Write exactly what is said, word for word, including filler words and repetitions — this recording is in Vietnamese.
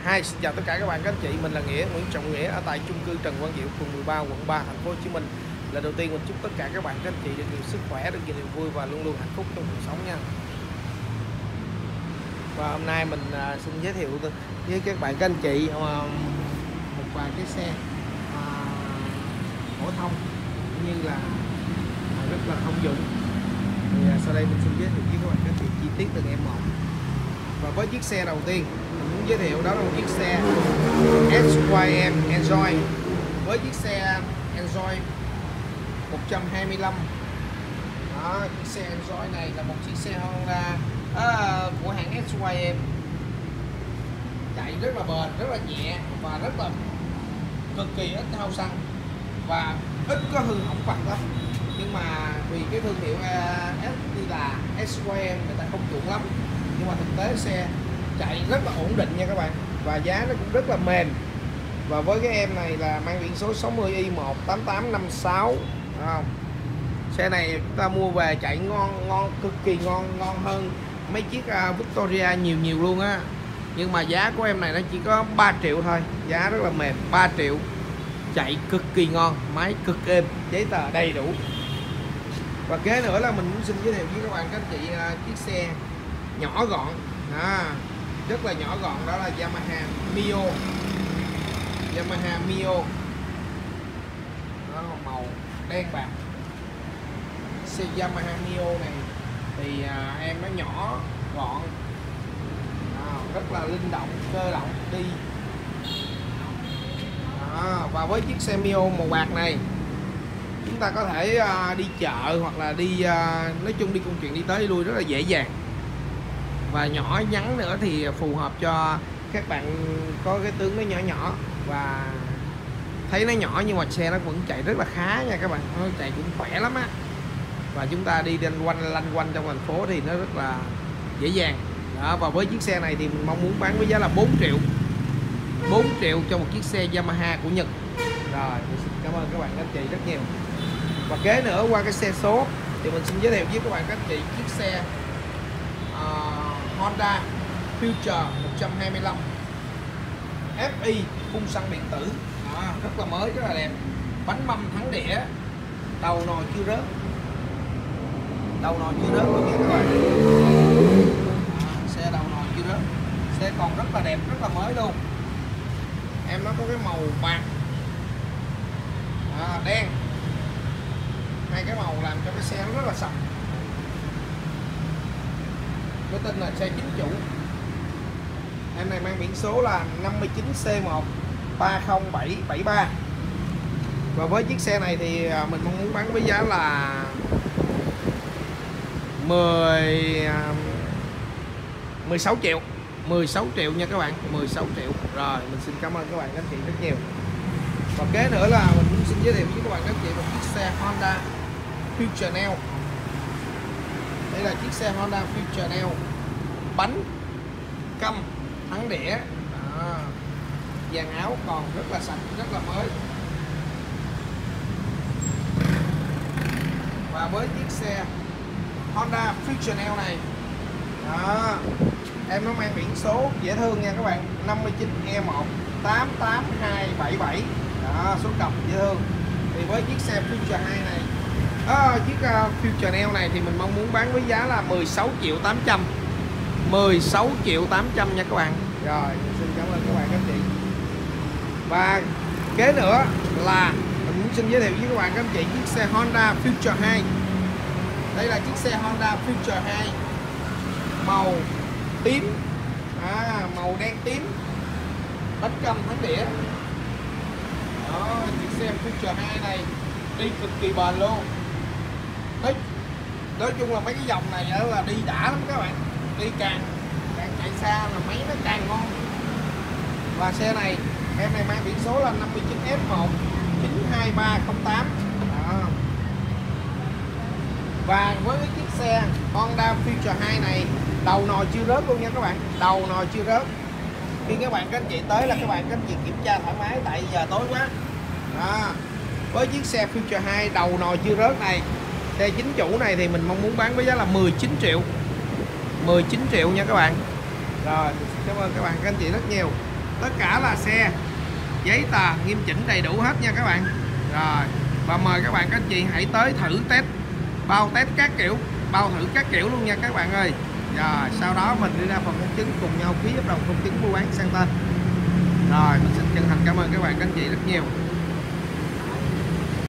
Hi, xin chào tất cả các bạn các anh chị, mình là Nghĩa, Nguyễn Trọng Nghĩa ở tại chung cư Trần Quang Diệu, phường mười ba, quận ba, thành phố Hồ Chí Minh. Là đầu tiên mình chúc tất cả các bạn các anh chị được nhiều sức khỏe, được nhiều niềm vui và luôn luôn hạnh phúc trong cuộc sống nha. Và hôm nay mình xin giới thiệu với các bạn các anh chị một vài cái xe phổ thông như là rất là thông dụng. Thì sau đây mình xin giới thiệu với các bạn các anh chị chi tiết từng em một. Và với chiếc xe đầu tiên mình muốn giới thiệu đó là một chiếc xe ét i em Enjoy. Với chiếc xe Enjoy một trăm hai mươi lăm, đó, chiếc xe Enjoy này là một chiếc xe Honda à, của hãng ét i em, chạy rất là bền, rất là nhẹ và rất là cực kỳ ít hao xăng và ít có hư hỏng vặt lắm. Nhưng mà vì cái thương hiệu uh, là ét i em người ta không chuộng lắm, nhưng mà thực tế xe chạy rất là ổn định nha các bạn, và giá nó cũng rất là mềm. Và với cái em này là mang biển số sáu mươi i một tám tám năm sáu, không? Xe này chúng ta mua về chạy ngon ngon cực kỳ ngon, ngon hơn mấy chiếc uh, Victoria nhiều nhiều luôn á. Nhưng mà giá của em này nó chỉ có ba triệu thôi, giá rất là mềm, ba triệu, chạy cực kỳ ngon, máy cực êm, giấy tờ đầy đủ. Và kế nữa là mình muốn xin giới thiệu với các bạn các anh chị uh, chiếc xe nhỏ gọn, à, rất là nhỏ gọn, đó là Yamaha Mio. Yamaha Mio đó, màu đen bạc. Xe Yamaha Mio này thì à, em nó nhỏ gọn, à, rất là linh động, cơ động đi. Đó, và với chiếc xe Mio màu bạc này chúng ta có thể à, đi chợ hoặc là đi à, nói chung đi công chuyện đi tới đi lui rất là dễ dàng. Và nhỏ nhắn nữa thì phù hợp cho các bạn có cái tướng nó nhỏ nhỏ và thấy nó nhỏ nhưng mà xe nó vẫn chạy rất là khá nha các bạn, nó chạy cũng khỏe lắm á. Và chúng ta đi lanh quanh lanh quanh trong thành phố thì nó rất là dễ dàng đó. Và với chiếc xe này thì mình mong muốn bán với giá là bốn triệu, bốn triệu cho một chiếc xe Yamaha của Nhật. Rồi, mình xin cảm ơn các bạn các anh chị rất nhiều. Và kế nữa qua cái xe số thì mình xin giới thiệu với các bạn các anh chị chiếc xe uh, Honda Future một trăm hai mươi lăm ép i phun xăng điện tử, đó, rất là mới, rất là đẹp, bánh mâm thắng đĩa, đầu nồi chưa rớt, đầu nồi chưa rớt luôn nha các bạn. Đó, xe đầu nồi chưa rớt, xe còn rất là đẹp, rất là mới luôn. Em nó có cái màu bạc, à, đen, hai cái màu làm cho cái xe nó rất là sạch. Cái tên là xe chính chủ. Em này mang biển số là năm chín C một ba không bảy bảy ba. Và với chiếc xe này thì mình mong muốn bán với giá là mười sáu triệu, mười sáu triệu nha các bạn, mười sáu triệu. Rồi, mình xin cảm ơn các bạn các anh chị rất nhiều. Và kế nữa là mình cũng xin giới thiệu với các bạn các anh chị một chiếc xe Honda Future Neo. Đây là chiếc xe Honda Future Neo, bánh căm thắng đĩa, à, dàn áo còn rất là sạch, rất là mới. Và với chiếc xe Honda Future Neo này đó, em nó mang biển số dễ thương nha các bạn, năm chín E một tám tám hai bảy bảy, đó, số cọc dễ thương. Thì với chiếc xe Future hai này à, chiếc uh, Future Neo này thì mình mong muốn bán với giá là mười sáu triệu tám trăm, mười sáu triệu tám trăm nha các bạn. Rồi, xin cảm ơn các bạn các chị. Và kế nữa là mình muốn xin giới thiệu với các bạn các anh chị chiếc xe Honda Future hai. Đây là chiếc xe Honda Future hai màu tím, à, màu đen tím, bánh căm thắng đĩa. Đó, chiếc xe Future hai này đi cực kỳ bền luôn. Nói, nói chung là mấy cái dòng này là đi đã lắm các bạn, đi càng càng chạy xa là máy nó càng ngon. Và xe này em này mang biển số là năm chín F một chín hai ba không tám. Đó. Và với cái chiếc xe Honda Future hai này đầu nồi chưa rớt luôn nha các bạn, đầu nồi chưa rớt. Khi các bạn các anh chị tới là các bạn các anh chị kiểm tra thoải mái, tại giờ tối quá. Đó. Với chiếc xe Future hai đầu nồi chưa rớt này, xe chính chủ này thì mình mong muốn bán với giá là mười chín triệu, mười chín triệu nha các bạn. Rồi, cảm ơn các bạn các anh chị rất nhiều. tất cả là xe giấy tờ nghiêm chỉnh đầy đủ hết nha các bạn. Rồi, và mời các bạn các anh chị hãy tới thử test, bao test các kiểu, bao thử các kiểu luôn nha các bạn ơi. Rồi sau đó mình đi ra phòng công chứng cùng nhau ký hợp đồng công chứng mua bán sang tên. Rồi mình xin chân thành cảm ơn các bạn các anh chị rất nhiều.